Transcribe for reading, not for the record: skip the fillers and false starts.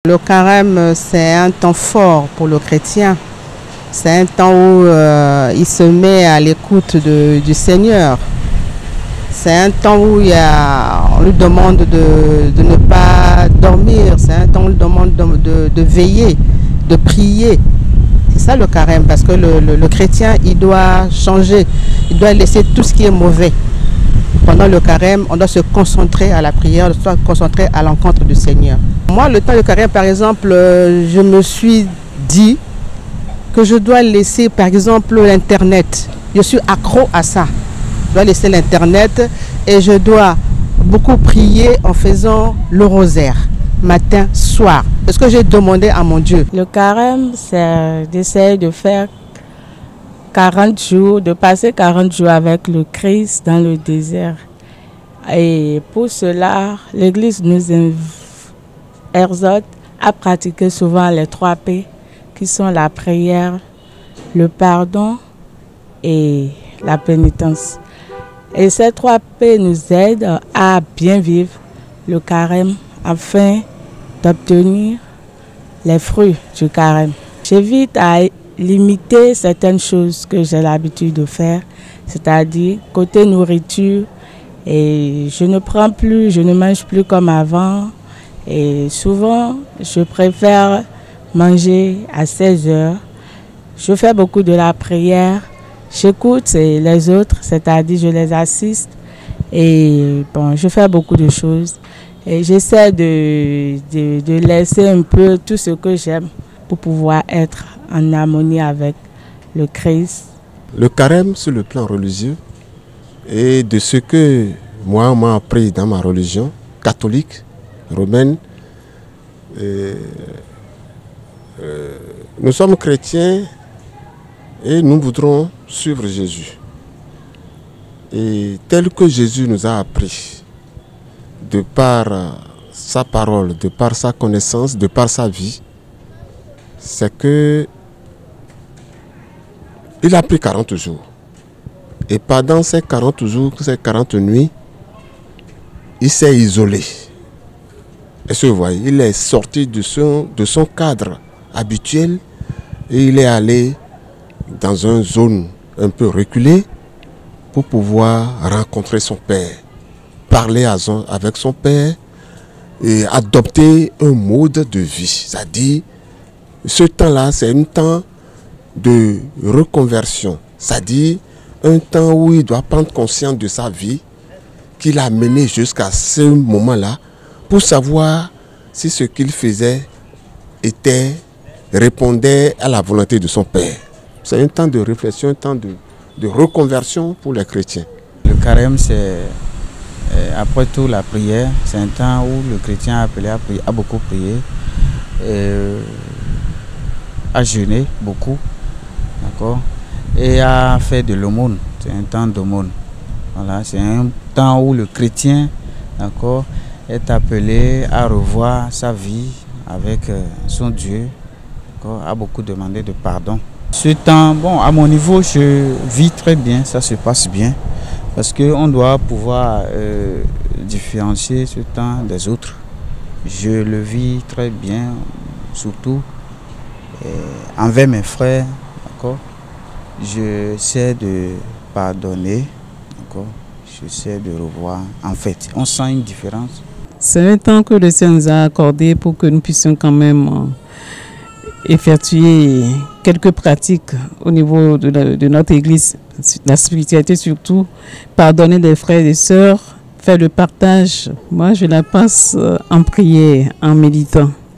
Le carême, c'est un temps fort pour le chrétien. C'est un temps où il se met à l'écoute du Seigneur. C'est un temps où on lui demande de ne pas dormir. C'est un temps où on lui demande de veiller, de prier. C'est ça le carême, parce que le chrétien, il doit changer. Il doit laisser tout ce qui est mauvais. Pendant le carême, on doit se concentrer à la prière, on doit se concentrer à l'encontre du Seigneur. Moi, le temps de carême, par exemple, je me suis dit que je dois laisser, par exemple, l'Internet. Je suis accro à ça. Je dois laisser l'Internet et je dois beaucoup prier en faisant le rosaire, matin, soir. C'est ce que j'ai demandé à mon Dieu. Le carême, c'est d'essayer de faire 40 jours, de passer 40 jours avec le Christ dans le désert. Et pour cela, l'Église nous exhorte à pratiquer souvent les 3 P, qui sont la prière, le pardon et la pénitence. Et ces 3 P nous aident à bien vivre le carême afin d'obtenir les fruits du carême. J'évite à limiter certaines choses que j'ai l'habitude de faire, c'est-à-dire côté nourriture, et je ne mange plus comme avant, et souvent je préfère manger à 16 heures. Je fais beaucoup de la prière, j'écoute les autres, c'est-à-dire je les assiste, et bon, je fais beaucoup de choses, et j'essaie de laisser un peu tout ce que j'aime pour pouvoir être en harmonie avec le Christ. Le carême sur le plan religieux et de ce que moi on m'a appris dans ma religion catholique, romaine, nous sommes chrétiens et nous voudrons suivre Jésus. Et tel que Jésus nous a appris, de par sa parole, de par sa connaissance, de par sa vie, c'est que il a pris 40 jours. Et pendant ces 40 jours, ces 40 nuits, il s'est isolé. Est-ce que vous voyez, il est sorti de son cadre habituel et il est allé dans une zone un peu reculée pour pouvoir rencontrer son Père, parler avec son Père et adopter un mode de vie. C'est-à-dire, ce temps-là, c'est un temps de reconversion, c'est-à-dire un temps où il doit prendre conscience de sa vie qu'il a mené jusqu'à ce moment-là pour savoir si ce qu'il faisait répondait à la volonté de son Père. C'est un temps de réflexion, un temps de reconversion pour les chrétiens. Le carême, c'est après tout la prière. C'est un temps où le chrétien est appelé à prier, à beaucoup prier, à jeûner beaucoup, d'accord, et à faire de l'aumône. C'est un temps d'aumône. Voilà, c'est un temps où le chrétien, d'accord, est appelé à revoir sa vie avec son Dieu, d'accord, a beaucoup demandé de pardon. Ce temps, bon, à mon niveau, je vis très bien, ça se passe bien, parce qu'on doit pouvoir différencier ce temps des autres. Je le vis très bien, surtout envers mes frères, d'accord. Je sais de pardonner, d'accord. Je sais de revoir. En fait, on sent une différence. C'est un temps que le Seigneur nous a accordé pour que nous puissions quand même effectuer quelques pratiques au niveau de notre Église, la spiritualité surtout, pardonner les frères et les sœurs, faire le partage. Moi, je la passe en prière, en méditant.